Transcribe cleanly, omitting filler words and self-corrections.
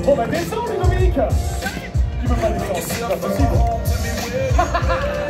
Bon bah descends, Ludovic. Tu peux pas descendre, c'est pas possible.